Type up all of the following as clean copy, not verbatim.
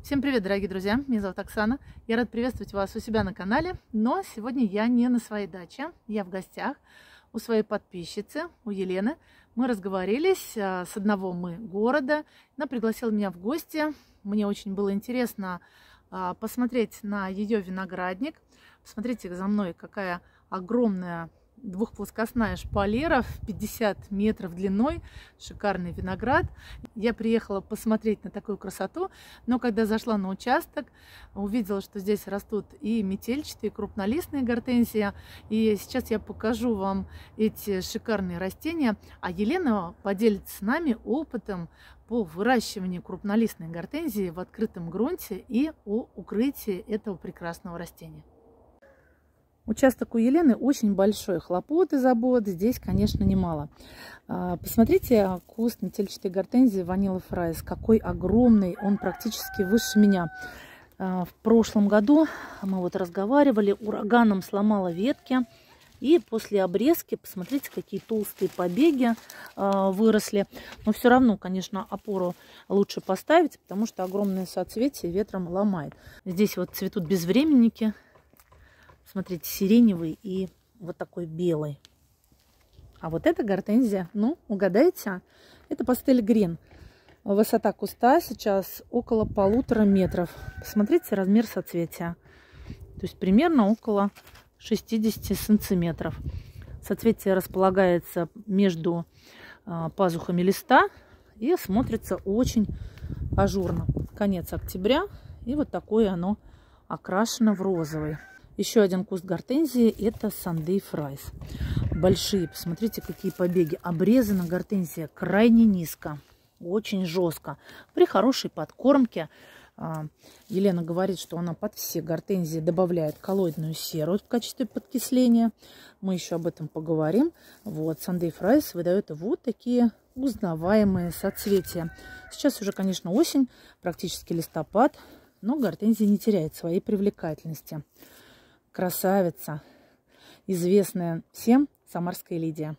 Всем привет, дорогие друзья! Меня зовут Оксана. Я рада приветствовать вас у себя на канале. Но сегодня я не на своей даче. Я в гостях у своей подписчицы, у Елены. Мы разговорились с одного города. Она пригласила меня в гости. Мне очень было интересно посмотреть на ее виноградник. Посмотрите за мной, какая огромная двухплоскостная шпалера в 50 метров длиной, шикарный виноград. Я приехала посмотреть на такую красоту, но когда зашла на участок, увидела, что здесь растут и метельчатые, и крупнолистные гортензии. И сейчас я покажу вам эти шикарные растения, а Елена поделится с нами опытом по выращиванию крупнолистной гортензии в открытом грунте и о укрытии этого прекрасного растения. Участок у Елены очень большой, хлопот и забот здесь, конечно, немало. Посмотрите, куст метельчатой гортензии Vanilla Fries, какой огромный, он практически выше меня. В прошлом году мы вот разговаривали, ураганом сломала ветки, и после обрезки, посмотрите, какие толстые побеги выросли. Но все равно, конечно, опору лучше поставить, потому что огромное соцветие ветром ломает. Здесь вот цветут безвременники. Смотрите, сиреневый и вот такой белый. А вот эта гортензия, ну, угадайте, это пастель грин. Высота куста сейчас около 1,5 метров. Посмотрите размер соцветия. То есть примерно около 60 сантиметров. Соцветие располагается между пазухами листа и смотрится очень ажурно. Конец октября, и вот такое оно окрашено в розовый. Еще один куст гортензии – это Sunday Fries. Большие, посмотрите, какие побеги. Обрезана гортензия крайне низко, очень жестко. При хорошей подкормке Елена говорит, что она под все гортензии добавляет коллоидную серу в качестве подкисления. Мы еще об этом поговорим. Вот, Sunday Fries выдает вот такие узнаваемые соцветия. Сейчас уже, конечно, осень, практически листопад, но гортензия не теряет своей привлекательности. Красавица, известная всем самарская Лидия.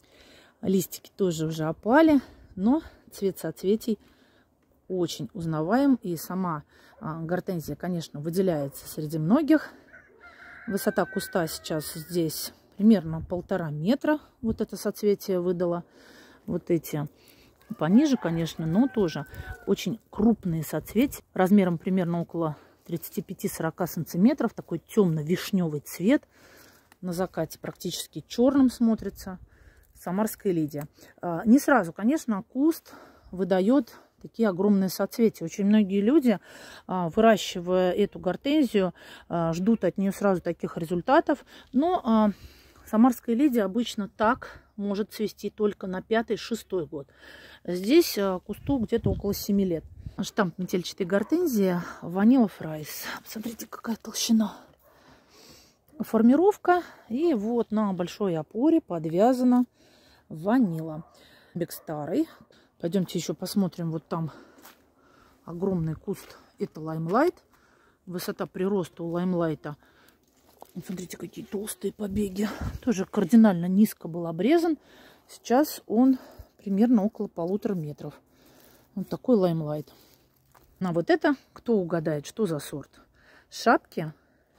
Листики тоже уже опали, но цвет соцветий очень узнаваем. И сама гортензия, конечно, выделяется среди многих. Высота куста сейчас здесь примерно 1,5 метра. Вот это соцветие выдало. Вот эти пониже, конечно, но тоже очень крупные соцветия. Размером примерно около 35-40 сантиметров, такой темно-вишневый цвет, на закате практически черным смотрится, самарская Лидия. Не сразу, конечно, куст выдает такие огромные соцветия. Очень многие люди, выращивая эту гортензию, ждут от нее сразу таких результатов, но самарская Лидия обычно так может цвести только на 5-6 год. Здесь кусту где-то около 7 лет. Штамп метельчатой гортензии Vanilla Fries. Посмотрите, какая толщина. Формировка. И вот на большой опоре подвязана ванила. Бег старый. Пойдемте еще посмотрим. Вот там огромный куст. Это лаймлайт. Высота прироста у лаймлайта. Смотрите, какие толстые побеги. Тоже кардинально низко был обрезан. Сейчас он примерно около 1,5 метров. Вот такой лаймлайт. А вот это, кто угадает, что за сорт? Шапки.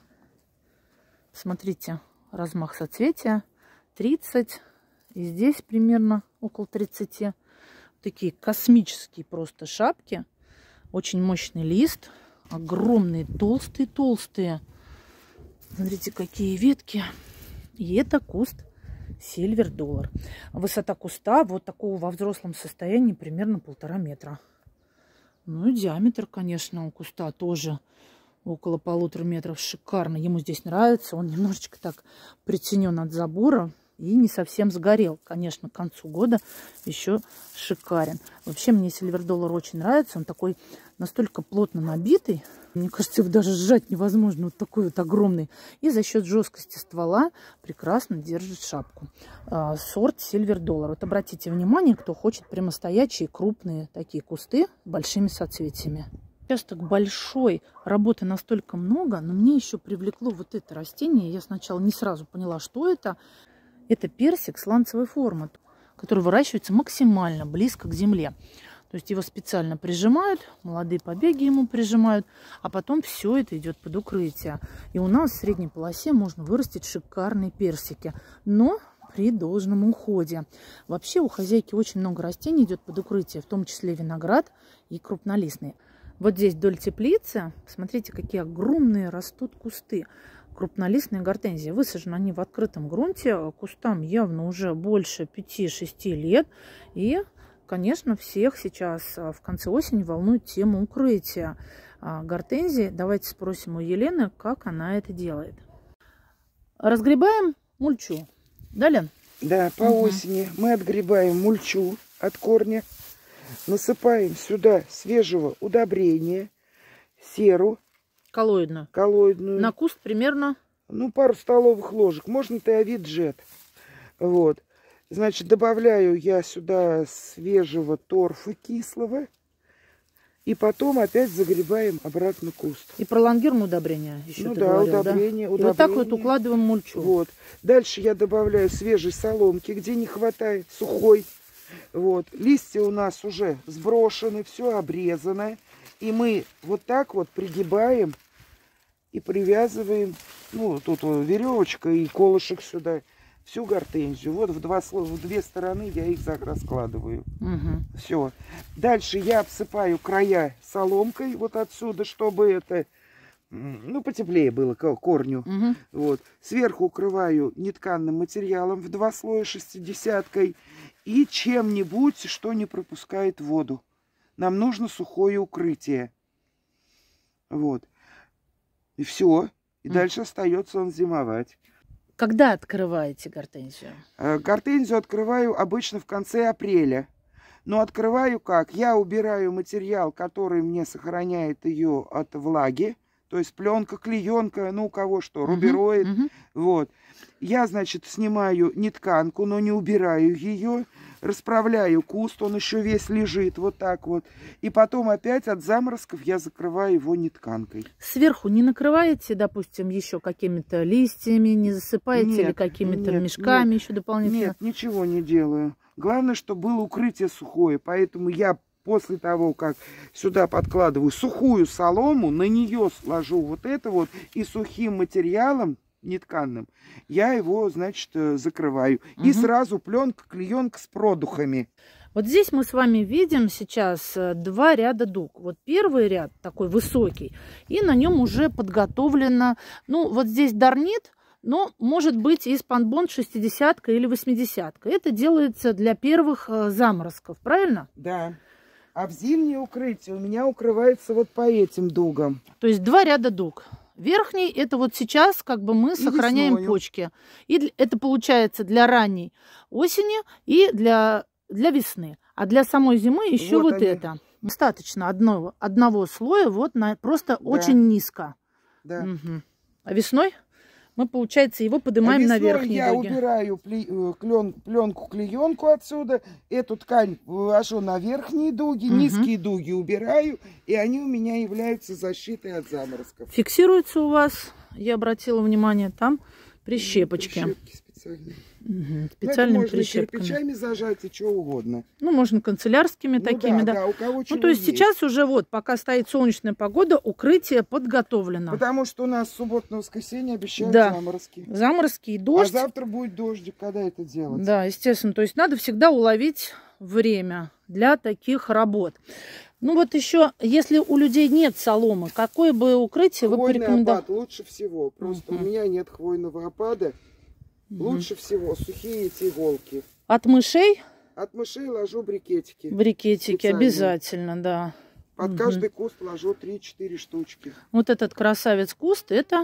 Смотрите, размах соцветия 30. И здесь примерно около 30. Такие космические просто шапки. Очень мощный лист. Огромные, толстые. Смотрите, какие ветки. И это куст Silver Dollar. Высота куста вот такого во взрослом состоянии примерно 1,5 метра. Ну и диаметр, конечно, у куста тоже около 1,5 метров. Шикарно. Ему здесь нравится. Он немножечко так притенен от забора и не совсем сгорел. Конечно, к концу года еще шикарен. Вообще мне Silver Dollar очень нравится. Он такой настолько плотно набитый. Мне кажется, его даже сжать невозможно. Вот такой вот огромный. И за счет жесткости ствола прекрасно держит шапку. Сорт Silver Dollar. Вот обратите внимание, кто хочет прямостоячие крупные такие кусты с большими соцветиями. Участок большой, работы настолько много, но мне еще привлекло вот это растение. Я сначала не сразу поняла, что это. Это персик сланцевой формы, который выращивается максимально близко к земле. То есть его специально прижимают, молодые побеги ему прижимают, а потом все это идет под укрытие. И у нас в средней полосе можно вырастить шикарные персики, но при должном уходе. Вообще у хозяйки очень много растений идет под укрытие, в том числе виноград и крупнолистные. Вот здесь вдоль теплицы, смотрите, какие огромные растут кусты. Крупнолистные гортензии. Высажены они в открытом грунте. Кустам явно уже больше 5-6 лет. И, конечно, всех сейчас в конце осени волнует тема укрытия гортензии. Давайте спросим у Елены, как она это делает. Разгребаем мульчу. Да, Лен? Да, по осени мы отгребаем мульчу от корня, насыпаем сюда свежего удобрения, серу. Коллоидную. На куст примерно? Ну, пару столовых ложек. Можно теовид джет. Вот. Значит, добавляю я сюда свежего торфа кислого. И потом опять загребаем обратно куст. И пролонгируем удобрение еще, ну ты да, говорил, удобрение. И вот так вот укладываем мульчу. Вот. Дальше я добавляю свежей соломки, где не хватает, сухой. Вот. Листья у нас уже сброшены, все обрезано. И мы вот так вот пригибаем и привязываем, ну, тут веревочка и колышек сюда, всю гортензию. Вот в две стороны я их раскладываю. Все. Дальше я обсыпаю края соломкой вот отсюда, чтобы это, ну, потеплее было к корню. Вот. Сверху укрываю нетканным материалом в 2 слоя 60-кой и чем-нибудь, что не пропускает воду. Нам нужно сухое укрытие. Вот. И все. И дальше остается он зимовать. Когда открываете гортензию? Гортензию открываю обычно в конце апреля. Но открываю как? Я убираю материал, который мне сохраняет ее от влаги. То есть пленка, клеенка, ну у кого что, рубероид. Вот. Я, значит, снимаю нетканку, но не убираю ее. Расправляю куст, он еще весь лежит вот так вот. И потом опять от заморозков я закрываю его нетканкой. Сверху не накрываете, допустим, еще какими-то листьями, не засыпаете или какими-то мешками еще дополнительно? Нет, ничего не делаю. Главное, чтобы было укрытие сухое. Поэтому я после того, как сюда подкладываю сухую солому, на нее сложу вот это вот и сухим материалом нетканным, я его, значит, закрываю. И сразу пленка, клеенка с продухами. Вот здесь мы с вами видим сейчас 2 ряда дуг. Вот первый ряд такой высокий, и на нем уже подготовлено, ну вот здесь дарнит, но может быть и спанбонд 60-ка или 80-ка. Это делается для первых заморозков, правильно? Да. А в зимнее укрытие у меня укрывается вот по этим дугам. То есть 2 ряда дуг. Верхний это вот сейчас как бы мы сохраняем весною. Почки. И это получается для ранней осени и для весны. А для самой зимы еще вот это. Достаточно одного слоя вот просто очень низко. Да. А весной мы, получается, его поднимаем на верхние дуги. Я убираю пленку-клеенку отсюда, эту ткань вывожу на верхние дуги, низкие дуги убираю, и они у меня являются защитой от заморозков. Фиксируется у вас, я обратила внимание, там прищепочки. Прищепки специальные. Специальными можно прищепками. Кирпичами зажать и что угодно. Ну, можно канцелярскими такими, да. У кого ну, то есть сейчас уже вот, пока стоит солнечная погода, укрытие подготовлено. Потому что у нас в субботу-воскресенье обещают заморозки. Заморозки и дождь. А завтра будет дождик, когда это делать? Да, естественно. То есть надо всегда уловить время для таких работ. Ну вот еще, если у людей нет соломы, какое бы укрытие вы порекомендовали? Хвойный опад лучше всего. Просто у меня нет хвойного опада. Лучше всего сухие эти иголки. От мышей? От мышей ложу брикетики. Брикетики обязательно, да. Под каждый куст ложу 3-4 штучки. Вот этот красавец куст, это?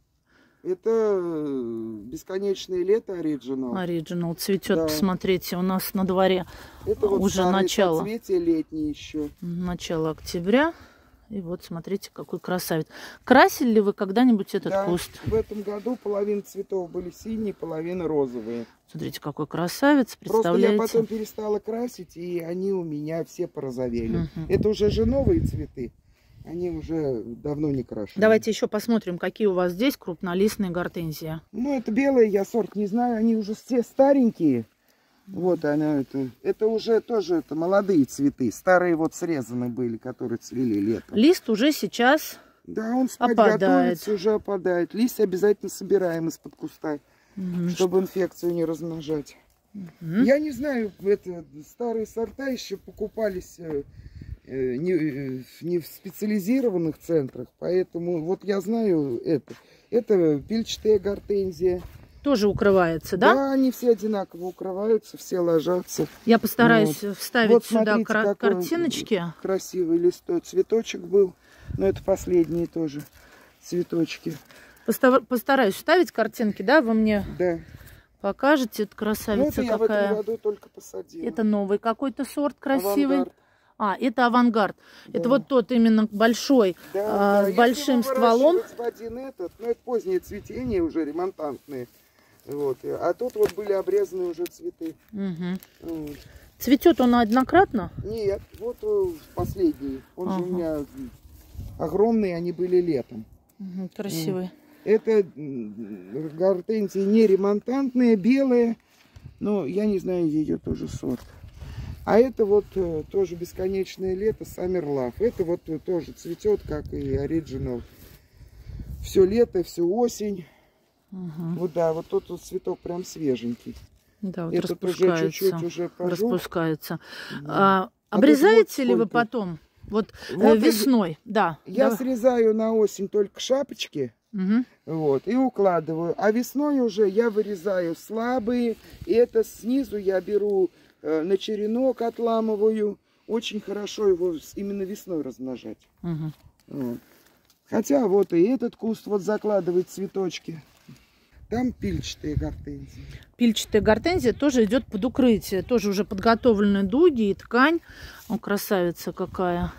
Это бесконечное лето оригинал. Оригинал цветет, посмотрите, у нас на дворе это вот уже начало. Соцветие летнее еще. Начало октября. И вот смотрите, какой красавец. Красили ли вы когда-нибудь этот куст? В этом году половина цветов были синие, половина розовые. Смотрите, какой красавец, Просто представляете? я потом перестала красить, и они у меня все порозовели. Это уже же новые цветы. Они уже давно не крашены. Давайте еще посмотрим, какие у вас здесь крупнолистные гортензии. Ну, это белые, я сорт не знаю, они уже все старенькие. Вот она, это уже тоже это молодые цветы. Старые вот срезаны были, которые цвели летом. Лист уже сейчас да, он спать опадает. Готовится, уже опадает. Листья обязательно собираем из-под куста, чтобы инфекцию не размножать. Я не знаю, это старые сорта еще покупались не в специализированных центрах, поэтому вот я знаю это. Это пильчатая гортензия. Тоже укрывается, да? Да, они все одинаково укрываются, все ложатся. Я постараюсь вставить вот, сюда смотрите, картиночки. Красивый листой цветочек был. Но это последние тоже цветочки. Постараюсь вставить картинки, да? Вы мне покажете. Это красавица это какая. Я в этом году только посадила. Это новый какой-то сорт красивый. Авангард. Это авангард. Да. Это вот тот именно большой, с большим стволом. В один этот, но это позднее цветение, уже ремонтантные. Вот. А тут вот были обрезаны уже цветы. Вот. Цветет он однократно? Нет, вот последний. Он же у меня огромные, они были летом. Красивый. Это гортензии не ремонтантные, белые, но я не знаю ее тоже сорт. А это вот тоже бесконечное лето, Summer Love. Это вот тоже цветет, как и оригинал. Все лето, всю осень. Вот да, вот тот вот цветок прям свеженький. Да, вот этот уже чуть-чуть уже пожёг. Распускается. Обрезаете ли вы потом? Вот весной, да. Я срезаю на осень только шапочки. Вот, и укладываю. А весной уже я вырезаю слабые. И это снизу я беру на черенок, отламываю. Очень хорошо его именно весной размножать. Вот. Хотя вот и этот куст вот закладывает цветочки. Там пильчатые гортензии. Пильчатая гортензия тоже идет под укрытие. Тоже уже подготовлены дуги и ткань. О, красавица какая.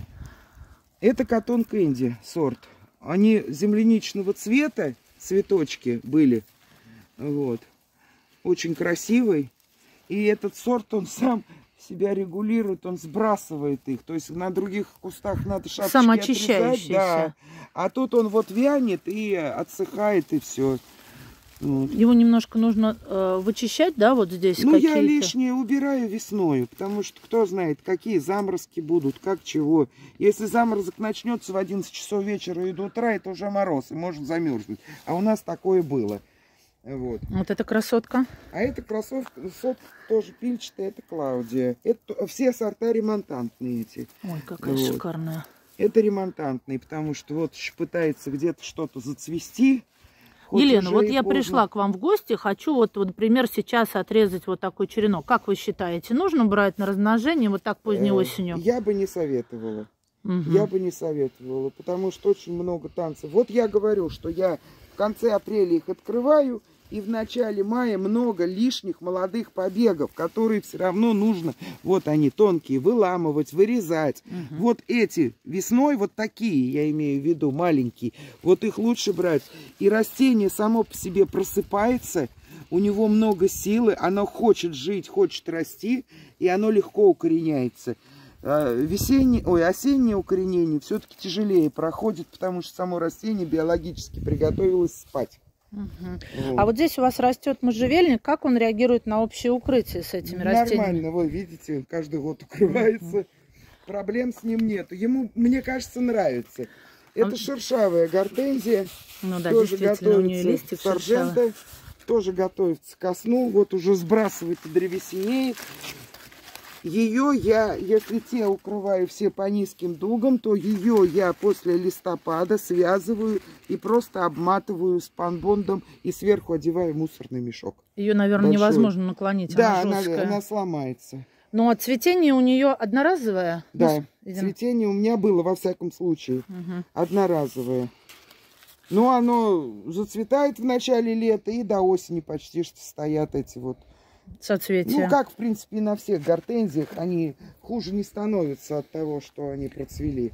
Это Cotton Candy сорт. Они земляничного цвета, цветочки были. Вот. Очень красивый. И этот сорт, он сам себя регулирует, он сбрасывает их. То есть на других кустах надо шапочки самоочищающийся. Да. А тут он вот вянет и отсыхает, и все. Вот. Его немножко нужно вычищать, да, вот здесь? Ну, я лишнее убираю весной, потому что кто знает, какие заморозки будут, как чего. Если заморозок начнется в 11 часов вечера и до утра, это уже мороз, и может замерзнуть. А у нас такое было. Вот. Вот эта красотка. А эта красотка тоже пильчатая, это Клаудия. Это все сорта ремонтантные эти. Ой, какая шикарная. Это ремонтантные, потому что вот еще пытается где-то что-то зацвести. Елена, вот я пришла к вам в гости, хочу вот, например, сейчас отрезать вот такой черенок. Как вы считаете, нужно брать на размножение вот так поздней осенью? Я бы не советовала. Я бы не советовала, потому что очень много танцев. Вот я говорю, что я в конце апреля их открываю, и в начале мая много лишних молодых побегов, которые все равно нужно, вот они тонкие, выламывать, вырезать. Вот эти весной, вот такие, я имею в виду, маленькие, вот их лучше брать. И растение само по себе просыпается, у него много силы, оно хочет жить, хочет расти, и оно легко укореняется. Осеннее укоренение все-таки тяжелее проходит, потому что само растение биологически приготовилось спать. А вот здесь у вас растет можжевельник. Как он реагирует на общее укрытие с этими растениями? Нормально, вы видите, каждый год укрывается. Проблем с ним нет. Ему, мне кажется, нравится. Это шершавая гортензия. Ну да, тоже действительно, у нее листик шершавый. Тоже готовится ко сну. Вот уже сбрасывает и древесенеет. Ее я, если те укрываю все по низким дугам, то ее я после листопада связываю и просто обматываю спанбондом и сверху одеваю мусорный мешок. Ее, наверное, большой. Невозможно наклонить, да, она жесткая. Она сломается. Ну, а цветение у нее одноразовое? Да, цветение у меня было, во всяком случае, одноразовое. Но оно зацветает в начале лета и до осени почти что стоят эти вот соцветия. Ну, как, в принципе, и на всех гортензиях, они хуже не становятся от того, что они процвели.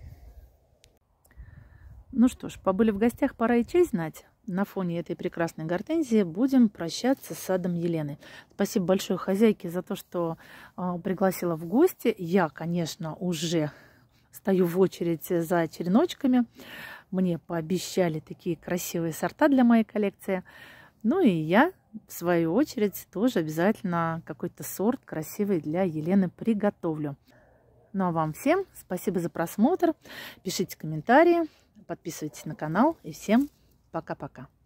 Ну что ж, побыли в гостях, пора и честь знать. На фоне этой прекрасной гортензии будем прощаться с садом Елены. Спасибо большое хозяйке за то, что пригласила в гости. Я, конечно, уже стою в очередь за череночками. Мне пообещали такие красивые сорта для моей коллекции. Ну и я в свою очередь, тоже обязательно какой-то сорт красивый для Елены приготовлю. Ну а вам всем спасибо за просмотр. Пишите комментарии, подписывайтесь на канал. И всем пока-пока.